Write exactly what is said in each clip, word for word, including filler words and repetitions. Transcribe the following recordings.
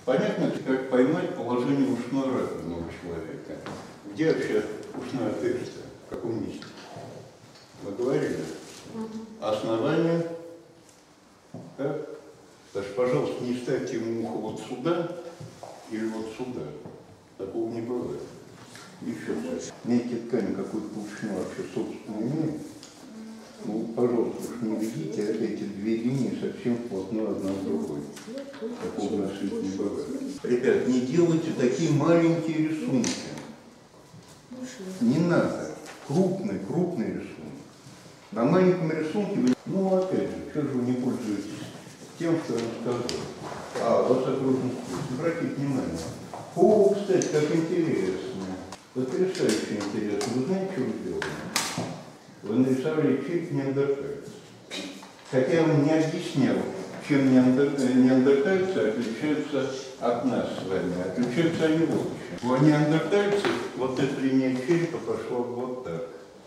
Понятно, как поймать положение ушной раковины у человека. Где вообще ушное отверстие? В каком месте? Мы говорили. Основание. Так? Даже, пожалуйста, не ставьте ему ухо вот сюда или вот сюда. Такого не бывает. Еще раз. Мягкие ткани какую-то толщину вообще собственно имеют. Ну, пожалуйста, уж не видите, эти две линии совсем вплотную одна к другой. Такого у нас не бывает. Ребят, не делайте такие маленькие рисунки. Не надо. Крупный, крупный рисунок. На маленьком рисунке вы... Ну, опять же, что же вы не пользуетесь тем, что я рассказал? А, у вас окружный вкус. Обратите внимание. О, кстати, как интересно. Потрясающе интересно. Вы знаете, что вы сделали? Вы нарисовали череп неандертальца. Хотя я вам не объяснял, чем неандертальцы отличаются от нас с вами. Отличаются они вот чем. У неандертальцев вот эта линия черепа пошла вот так.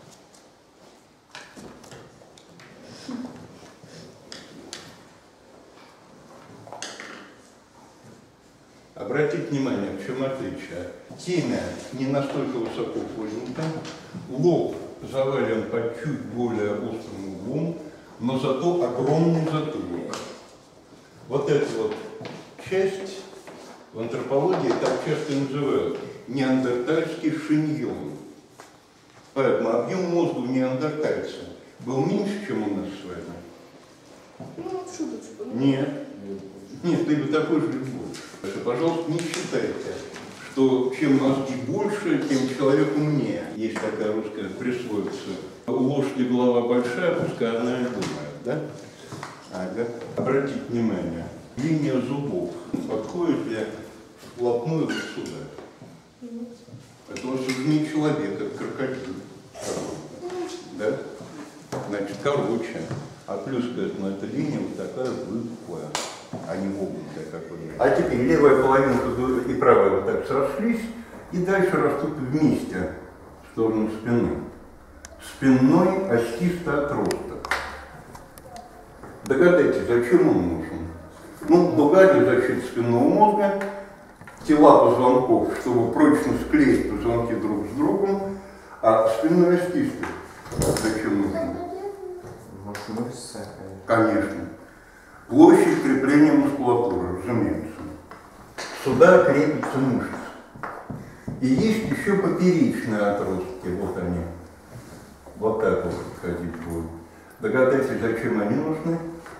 Обратите внимание, в чем отличие. Темя не настолько высоко поднята, лоб завален под чуть более острым углом, но зато огромный затылок. Вот эту вот часть в антропологии так часто называют неандертальский шиньон. Поэтому объем мозга у неандертальца был меньше, чем у нас с вами. Ну, шуточку. Нет. Нет, ты бы такой же больше. Это, пожалуйста, не считайте, что чем мозги больше, тем человек умнее. Есть такая русская присловица. У лошади голова большая, пускай она и думает, да? Ага. Обратите внимание, линия зубов подходит ли вплотную вот сюда? Это у вас уже не человек, это крокодил. Да? Значит, короче. А плюс к этому эта линия вот такая выпуклая, а не вогнутая, как вы говорите. А теперь левая половинка и правая вот так срослись, и дальше растут вместе в сторону спины. Спинной остистый отросток. Догадайтесь, зачем он нужен? Ну, дуга для защиты спинного мозга, тела позвонков, чтобы прочно склеить позвонки друг с другом, а спинной остистый зачем нужен? Мышцы. Конечно. Площадь крепления мускулатуры, разумеется. Сюда крепятся мышцы. И есть еще поперечные отростки, вот они. Вот так вот ходить будут. Догадайтесь, зачем они нужны?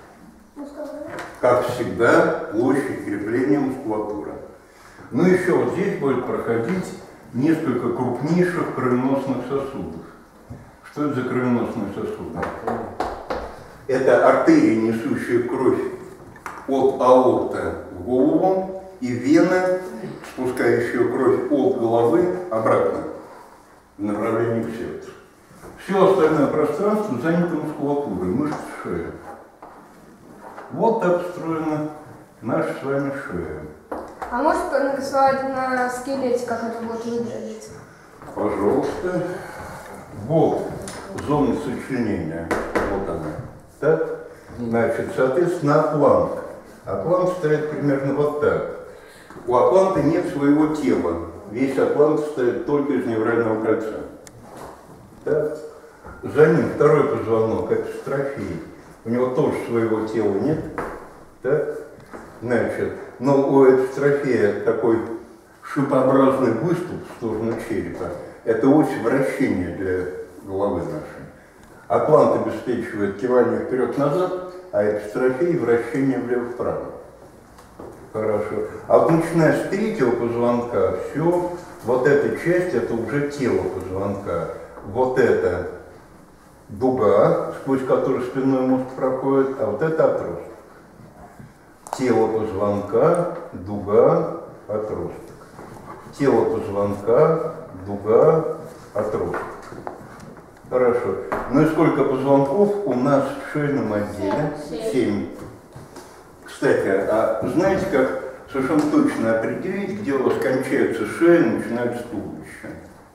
Как всегда, площадь крепления мускулатуры. Ну еще вот здесь будет проходить несколько крупнейших кровеносных сосудов. Что это за кровеносные сосуды? Это артерия, несущая кровь от аорты в голову, и вена, спускающая кровь от головы обратно в направлении к сердцу. Все остальное пространство занято мускулатурой, мышц шеи. Вот так устроена наша с вами шея. А можешь нарисовать на скелете, как это будет выглядеть? Пожалуйста. Вот зона сочленения. Вот она. Так? Значит, соответственно, атлант. Атлант стоит примерно вот так. У атланта нет своего тела. Весь атлант состоит только из неврального кольца. Так? За ним второй позвонок, это строфей. У него тоже своего тела нет. Так? Значит, но у эпистрофея такой шипообразный выступ в сторону черепа. Это ось вращения для головы нашей. Атлант обеспечивает кивание вперед-назад, а эпистрофей вращение влево-вправо. Хорошо. А вот начиная с третьего позвонка, все, вот эта часть, это уже тело позвонка. Вот это дуга, сквозь которую спинной мозг проходит, а вот это отросток. Тело позвонка, дуга, отросток. Тело позвонка, дуга, отросток. Хорошо. Ну и сколько позвонков у нас в шейном отделе? Семь. Кстати, а знаете, как совершенно точно определить, где у вас кончается шея и начинается туловище?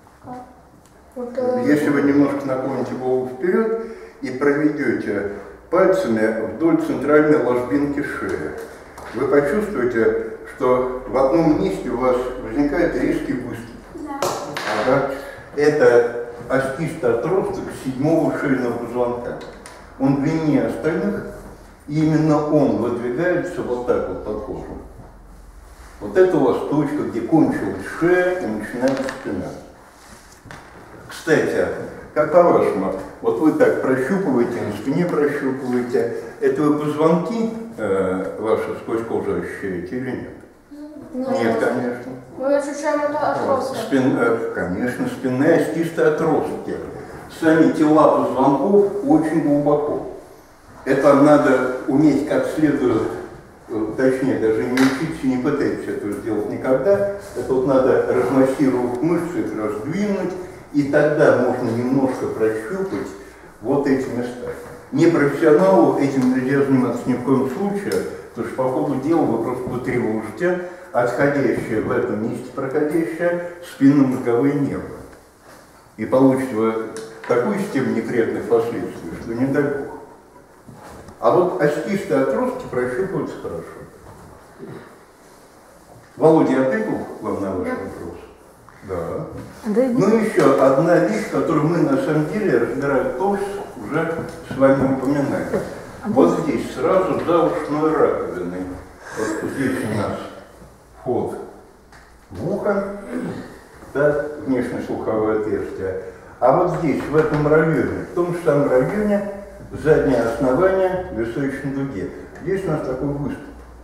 Если вы немножко наклоните голову вперед и проведете пальцами вдоль центральной ложбинки шеи, вы почувствуете что в одном месте у вас возникает резкий выступ. Да. Ага. Это остистый отросток седьмого шейного позвонка. Он длиннее остальных, и именно он выдвигается вот так вот по коже. Вот это у вас точка, где кончилась шея и начинается спина. Кстати, как по-вашему, вот вы так прощупываете, на спине прощупываете, это вы позвонки э, ваши сквозь кожу ощущаете или нет? Нет, Нет, конечно. Мы ощущаем это отросток. Спин, э, конечно, спинные остистые отростки. Сами тела позвонков очень глубоко. Это надо уметь как следует, точнее, даже не учиться, не пытайтесь этого сделать никогда. Это вот надо размассировать мышцы, их раздвинуть, и тогда можно немножко прощупать вот эти места. Непрофессионалу этим нельзя заниматься ни в коем случае, потому что по ходу дела вы просто потревожите отходящее в этом месте проходящее спинномозговые нервы. И получите вы такую систему неприятных последствий, что не дай бог. А вот остистые отростки прощупываются хорошо. Володя, я ответил вам на ваш вопрос? Да. Да. Ну и еще одна вещь, которую мы на самом деле, разбирая ТОС, уже с вами упоминали. Вот здесь сразу за ушной раковиной. Вот здесь у нас вход в ухо, да, внешнее слуховое отверстие. А вот здесь, в этом районе, в том же самом районе, заднее основание височной дуги. Здесь у нас такой выступ.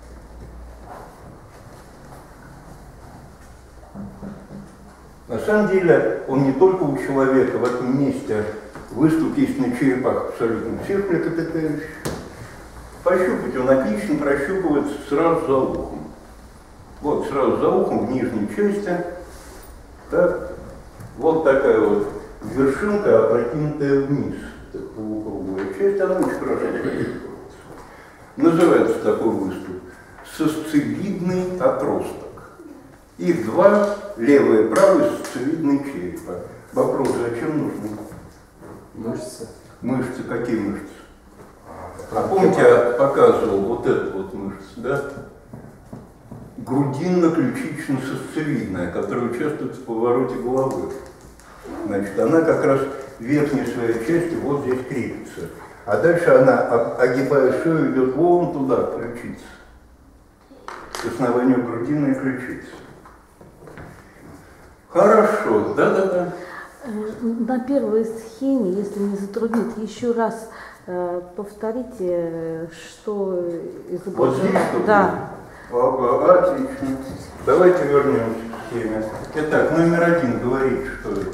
На самом деле, он не только у человека в этом месте, выступ есть на черепах абсолютно всех млекопитающих. Пощупать он отлично прощупывается сразу за ухом. Вот сразу за ухом в нижней части. Так, вот такая вот вершинка, опрокинутая вниз. Полукруглая часть, она очень хорошо прощупывается. Называется такой выступ сосцевидный отросток. Их два, левый и правый, сосцевидные черепа. Вопрос, зачем нужны? Мышцы. Мышцы, какие мышцы? А помните, я показывал вот эту вот мышцу, да? Грудинно-ключично-сосцевидная, которая участвует в повороте головы. Значит, она как раз в верхней своей части вот здесь крепится. А дальше она, огибая шею, идет вон туда, к ключице. К основанию грудины и ключицы. Хорошо, да-да-да. На первой схеме, если не затруднит, еще раз э, повторите, что изображено. Вот здесь, что да. Ага, отлично. Давайте вернемся к схеме. Итак, номер один говорит, что это?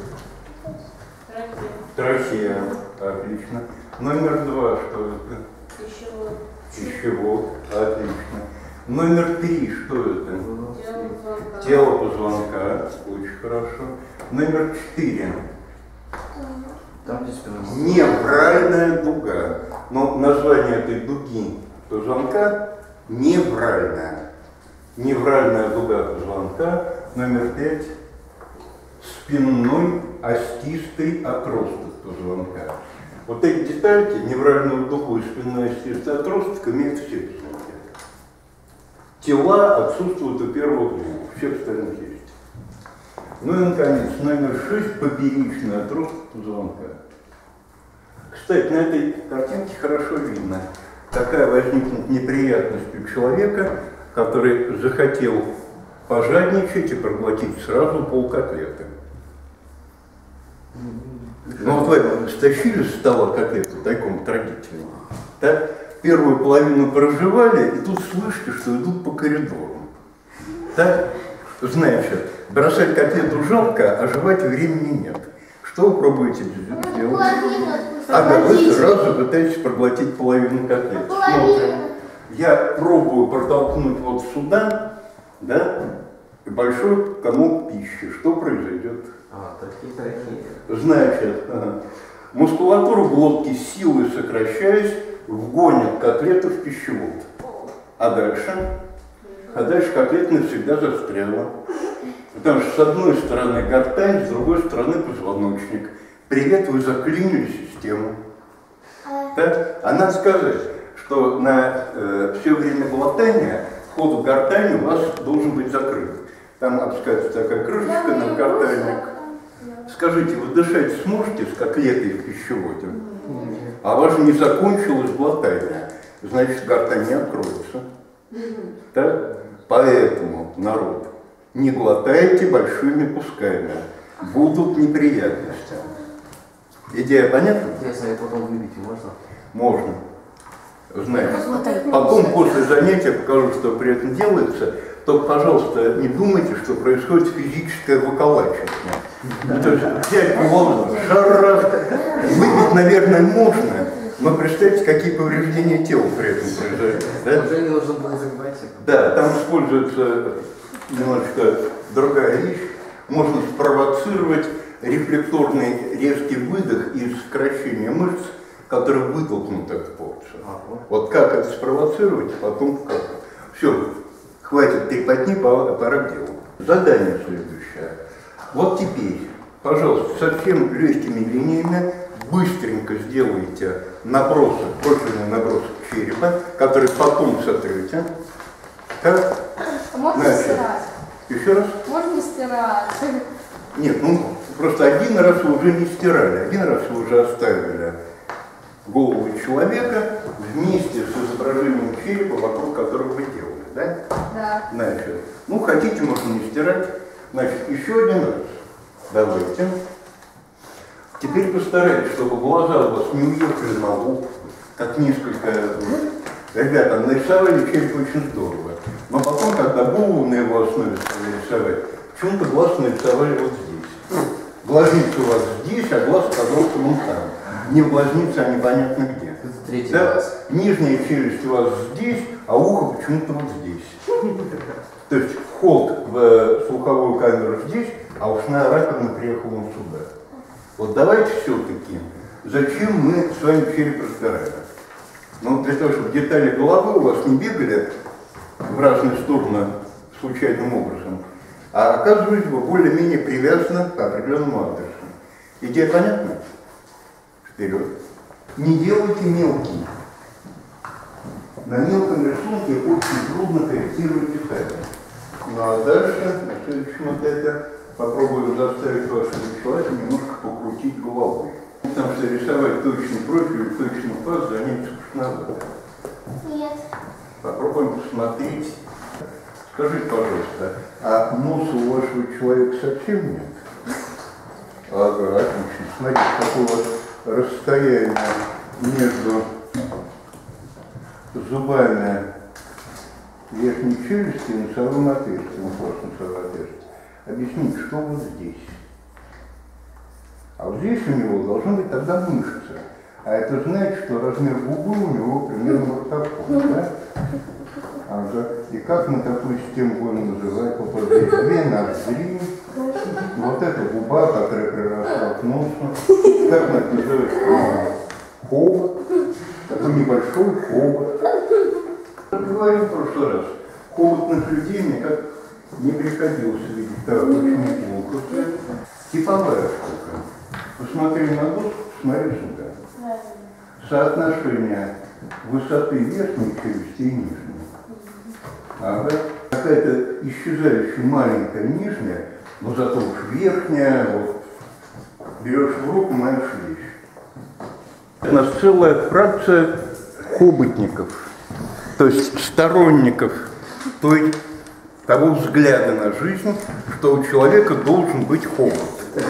Трахея. Отлично. Номер два, что это? Пищевод. Пищевод. Отлично. Номер три, что это? Тело позвонка. Тело позвонка. Очень хорошо. Номер четыре. Там здесь Невральная дуга. Но название этой дуги позвонка невральная. Невральная дуга позвонка. Номер пять. Спинной остистый отросток позвонка. Вот эти детальки, невральную дугу и спинной остистый отросток, имеют все позвонки. Тела отсутствуют у первого двух, всех остальных есть. Ну и, наконец, номер шесть, поперечный отросток позвонка. Кстати, на этой картинке хорошо видно, какая возникнет неприятность у человека, который захотел пожадничать и проглотить сразу полкотлеты. Ну вот вы стащили с стола котлету тайком традиционно, так? Первую половину проживали, и тут слышите, что идут по коридору. Так? Значит, бросать котлету жалко, а жевать времени нет. Что вы пробуете сделать? Ага, вы сразу пытаетесь проглотить половину котлеты. Смотрим. Я пробую протолкнуть вот сюда, да, и большой комок пищи. Что произойдет? А, такие, такие. Значит, ага, мускулатура глотки силой сокращаясь вгонит котлету в пищевод. А дальше? А дальше котлета навсегда застряла. Потому что с одной стороны гортань, с другой стороны позвоночник. Привет, вы заклинили систему. Так? А надо сказать, что на э, все время глотания вход в гортань у вас должен быть закрыт. Там опускается такая крышечка на гортане. Скажите, вы дышать сможете с котлетой в пищеводе? А у вас же не закончилось глотание. Значит, гортань не откроется. Да? Поэтому, народ, не глотайте большими кусками. Будут неприятности. Идея понятна? Интересно, я потом выбить можно? Можно. Знаете. Потом после занятия покажу, что при этом делается. Только, пожалуйста, не думайте, что происходит физическое выколачивание. Ну, то есть взять голову, шарах, выбить, наверное, можно, но представьте, какие повреждения тела при этом произойдут. Да? Уже не нужно было загибать. Да, там используется немножко другая вещь. Можно спровоцировать рефлекторный резкий выдох и сокращение мышц, которые вытолкнут эту порцию. Вот как это спровоцировать, потом как. Все, хватит трепотни, пора к делу. Задание следующее. Вот теперь, пожалуйста, совсем легкими линиями быстренько сделайте набросок, профильный набросок черепа, который потом сотрете. Так? А можно Значит, стирать? еще раз? Можно стирать? Нет, ну просто один раз вы уже не стирали, один раз вы уже оставили голову человека вместе с изображением черепа, вокруг которого вы делали, да? Да. Значит, ну хотите, можно не стирать. Значит, еще один раз. Давайте. Теперь постарайтесь, чтобы глаза у вас не уехали на лоб, как несколько. Ребята, нарисовали череп очень здорово. Но потом, когда голову на его основе стали рисовать, почему-то глаз нарисовали вот здесь. Глазница у вас здесь, а глаз оказался вон там. Не в глазнице, а непонятно где. Это третий Да? раз. Нижняя челюсть у вас здесь, а ухо почему-то вот здесь. То есть вход в слуховую камеру здесь, а ушная раковина приехала вон сюда. Вот давайте все-таки, зачем мы с вами череп разбираем? Ну, для того, чтобы детали головы у вас не бегали в разные стороны случайным образом, а оказывались бы более-менее привязаны к определенному адресу. Идея понятна? Вперед. Не делайте мелкие. На мелком рисунке очень трудно корректировать детали. Ну а дальше, на следующем этапе, попробуем заставить вашего человека немножко покрутить головой. Потому что рисовать точный профиль и точный паз занятие скучновато. Нет. Попробуем посмотреть. Скажите, пожалуйста, а носа у вашего человека совсем нет? Ага, отлично. Смотрите, какое у вас расстояние между зубами верхней челюсти и носовым отверстием, просто носовое отверстие. Объясните, что вот здесь? А вот здесь у него должна быть тогда мышца. А это значит, что размер губы у него примерно вот такой, да? Ага. И как мы такую систему будем называть? Вот здесь две ноздри, вот эта губа, которая приросла к носу. Как мы это называем? Хобот. Такой небольшой хобот. Я говорил в прошлый раз, хоботных людей мне как не приходилось видеть. Так, очень неплохо. Типовая штука. Посмотри на доску, посмотри сюда. Соотношение высоты верхней челюсти и нижней. Ага. Какая-то исчезающая маленькая нижняя, но зато уж верхняя, вот, берешь в руку, моешь вещь. У нас целая фракция хоботников, то есть сторонников той, того взгляда на жизнь, что у человека должен быть хобот.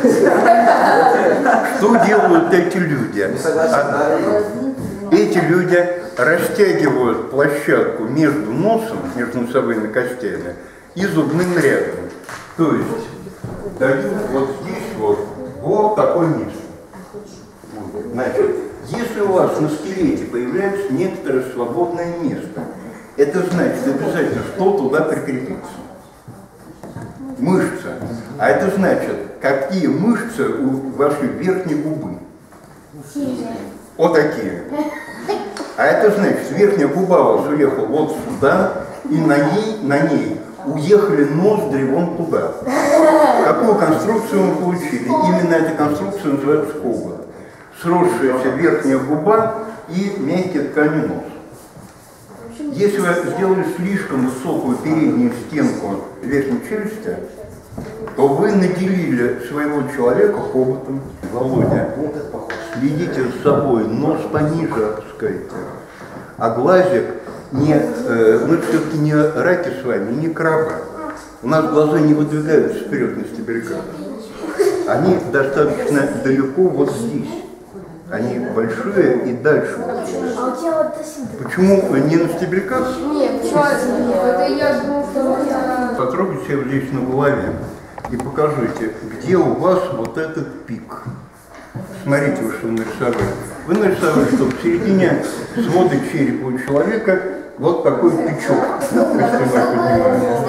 Что делают эти люди? Не согласен, да? Эти люди растягивают площадку между носом, между носовыми костями и зубным рядом. То есть дают вот здесь вот, вот такое место. Значит, если у вас на скелете появляется некоторое свободное место, это значит обязательно, что туда прикрепится. Мышца. А это значит, какие мышцы у вашей верхней губы. Вот такие. А это значит, верхняя губа у вас уехала вот сюда, и на ней, на ней уехали ноздри вон туда. Какую конструкцию мы получили? Именно эта конструкция называется хобот. Сросшаяся верхняя губа и мягкие ткани носа. Если вы сделали слишком высокую переднюю стенку верхней челюсти, то вы наделили своего человека хоботом. Володя, следите за собой, нос пониже опускайте. А глазик, не, э, мы все-таки не раки с вами, не крабы. У нас глаза не выдвигаются вперед на стебельках. Они достаточно далеко вот здесь. Они большие и дальше. А у тебя вот Почему не на стебельках? Нет, почему это я думал, что это... Потрогайте его здесь на голове и покажите, где у вас вот этот пик. Смотрите, вы что нарисовали. Вы нарисовали, что в середине свода черепа у человека вот такой пичок, если вы понимаете.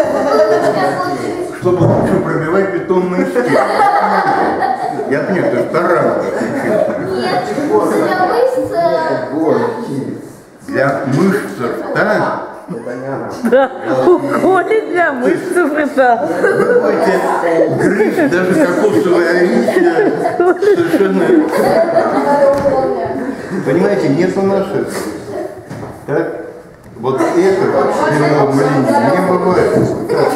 Чтобы лучше пробивать бетонные стены. Я понимаю, это таран. Нет, для мышц... Для мышц рта. Да. Уколы для мышц рта. Вы будете грызть даже кокосовое орехи совершенно... Понимаете, нет у нас этого. Так? Вот это первого линии не бывает.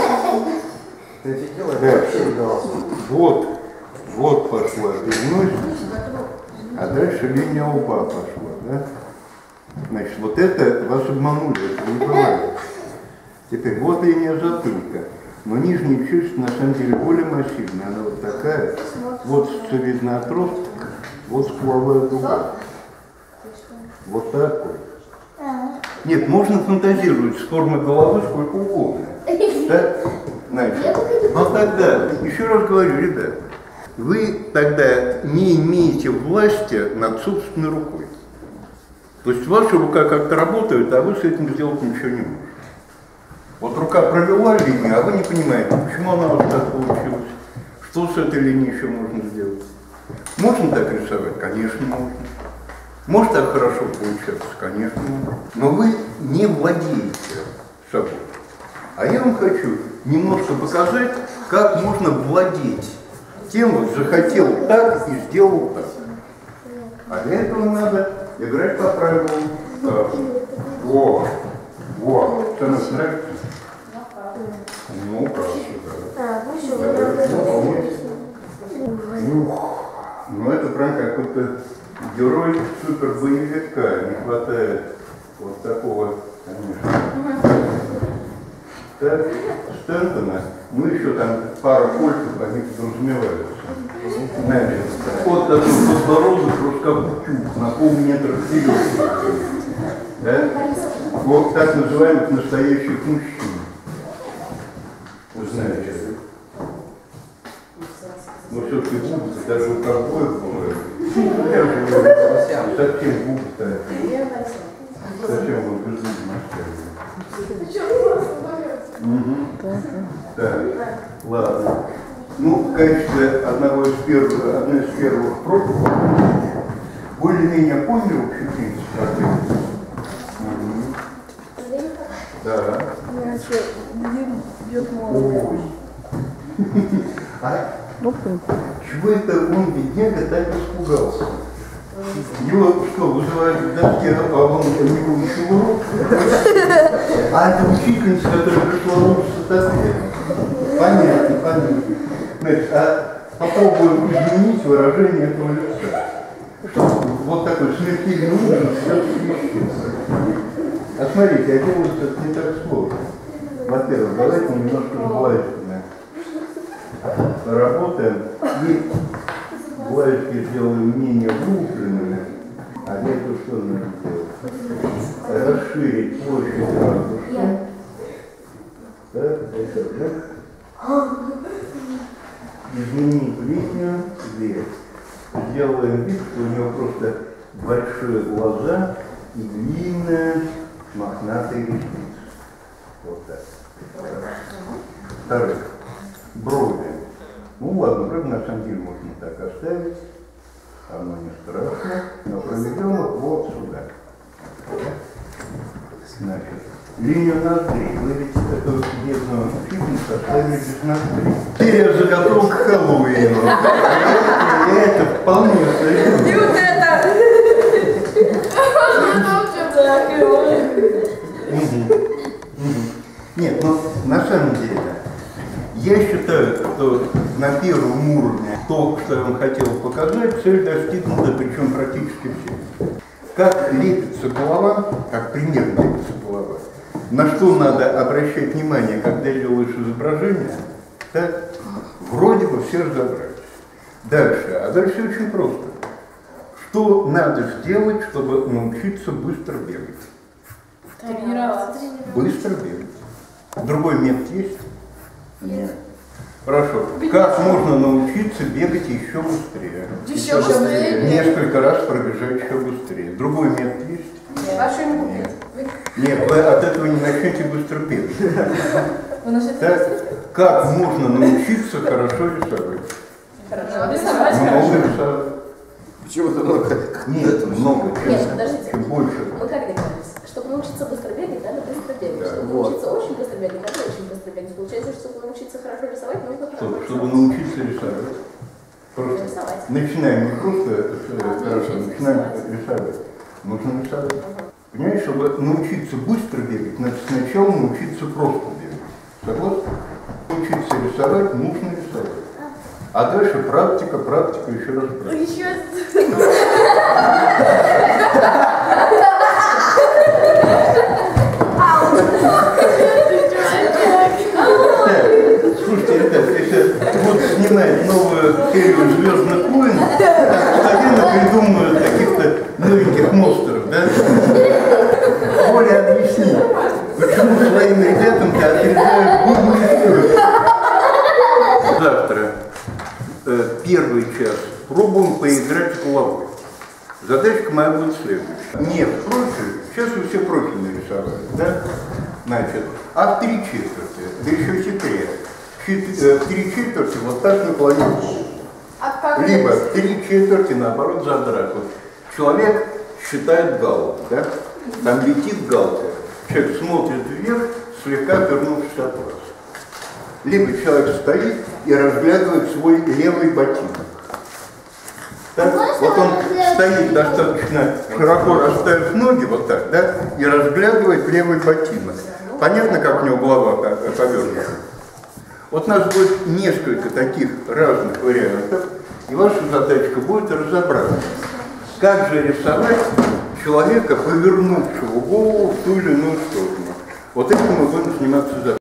Да. Вот, вот пошла переносица, а дальше линия лба пошла, да? Значит, вот это вас обманули, это не бывает. Теперь вот линия затылка, но нижняя челюсть на самом деле более массивная, она вот такая, вот видно отросток, вот стволовая дуга, вот такой. Нет, можно фантазировать с формой головы сколько угодно. Так? Значит, но тогда, еще раз говорю, ребят, вы тогда не имеете власти над собственной рукой. То есть ваша рука как-то работает, а вы с этим сделать ничего не можете. Вот рука провела линию, а вы не понимаете, почему она вот так получилась. Что с этой линией еще можно сделать? Можно так рисовать? Конечно, можно. Может так хорошо получаться? Конечно, можно. Но вы не владеете собой. А я вам хочу немножко показать, как можно владеть тем, вот захотел так и сделал так. А для этого надо играть по правилам. Так. Во, во, что нам нравится? Ну, правда, да. Ну, это прям какой-то герой супер-боевика. Не хватает вот такого, конечно. Так, Стентона, ну еще там пара кольцев, они подразумеваются. Знаете, вот такой подбородок, просто как утюг, на полметра вперед. Да? Вот так называемых настоящих мужчин. Вы знаете. Но все-таки губы, даже у ковбоев бывают. Я уже говорю, совсем губы-то. Зачем вы без губ наставили? Угу. Так, ладно. Ну, в качестве одного из первых, одной из первых проб, более-менее поняли общий принцип проблемы? Угу. Да. Ой. А чего это он, бедняга, так испугался? Его что, вызывали в доске, а он не получил урок? А это учительница, которая пришла в урок с ответом. Понятно, понятно. Значит, а попробуем изменить выражение этого лица. Чтобы вот такой смертельный ужас все смещился. А смотрите, а делать это не так сложно. Во-первых, давайте мы немножко желательно поработаем и глазки сделаем менее глубленными, а для этого что надо делать? Расширить площадь радужки. Так, это, да? Изменить линию вверх. Сделаем вид, что у него просто большие глаза и длинные мохнатые ресницы. Вот так. Вторых. Брови. Ну ладно, брови на самом деле можно так оставить. Оно не страшно. Но проведем их вот сюда. Значит, линию ноздрей. Вы видите, эту бедную фитнес оставили без ноздрей. Теперь заготовка к Хэллоуину. Я это вполне союз. И вот это! Мгм. Мгм. Нет, ну на самом деле, я считаю, что на первом уровне то, что я вам хотел показать, цель достигнута, причем практически все. Как лепится голова, как примерно лепится голова, на что надо обращать внимание, когда делаешь изображение, так, вроде бы все разобрались. Дальше, а дальше очень просто. Что надо сделать, чтобы научиться быстро бегать? Тренироваться. Быстро бегать. Другой метод есть? Нет. Хорошо. Как можно научиться бегать еще быстрее? Еще быстрее. Несколько раз пробежать еще быстрее. Другой метод есть? Ваши купить. Нет, вы от этого не начнете быстро бегать. Вы начнете Так, как можно научиться хорошо рисовать? хорошо рисовать. Много рисовать. Почему-то много. Нет, много. Нет, Чем, подождите. чем больше. Мы как договорились? Чтобы научиться быстро бегать, надо быстро бегать. Да. Чтобы Вот. научиться очень быстро бегать, надо очень быстро бегать. Получается, что чтобы научиться хорошо рисовать, нужно хорошо Чтобы, чтобы рисовать. научиться рисовать. Просто Рисовать. начинаем не просто это, э, А, хорошо, научиться начинаем рисовать. рисовать. Нужно рисовать. Понимаешь, чтобы научиться быстро бегать, надо сначала научиться просто бегать. Согласны? Научиться рисовать, нужно рисовать. А дальше практика, практика, еще раз практика. Еще Так, слушайте, ребят, я сейчас буду снимать новую серию «Звездных войн», постоянно придумывают каких-то новеньких монстров, да? Более объясни, почему своим ребятам-то отрезают губы. Завтра э, первый час пробуем поиграть с головой. Задачка моя будет следующая. Нет, профиль, сейчас вы все профиль нарисовали, да? Значит, а в три четверти, да еще хитрее. Чет- э, в три четверти вот так наклонить голову. А как Либо в три четверти наоборот задрать. Вот человек считает галку, да? Там летит галка. Человек смотрит вверх, слегка вернувшись от вас. Либо человек стоит и разглядывает свой левый ботинок. Так? Вот он стоит достаточно широко расставив ноги, вот так, да, и разглядывает левый ботинок. Понятно, как у него голова повернута? Вот у нас будет несколько таких разных вариантов, и ваша задачка будет разобраться, как же рисовать человека, повернувшего голову в ту или иную сторону. Вот этим мы будем заниматься завтра.